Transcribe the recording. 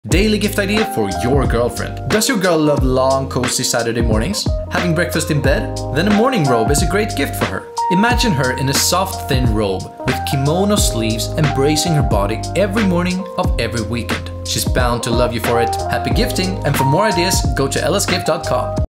Daily gift idea for your girlfriend. Does your girl love long, cozy Saturday mornings? Having breakfast in bed? Then a morning robe is a great gift for her. Imagine her in a soft, thin robe with kimono sleeves embracing her body every morning of every weekend. She's bound to love you for it. Happy gifting, and for more ideas, go to lsgift.com.